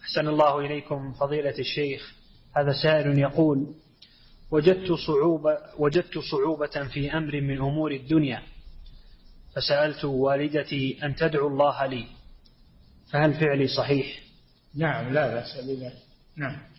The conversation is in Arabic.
أحسن الله إليكم فضيلة الشيخ. هذا سائل يقول: وجدت صعوبة في أمر من أمور الدنيا، فسألت والدتي أن تدعو الله لي، فهل فعلي صحيح؟ نعم، لا بأس بذلك. نعم.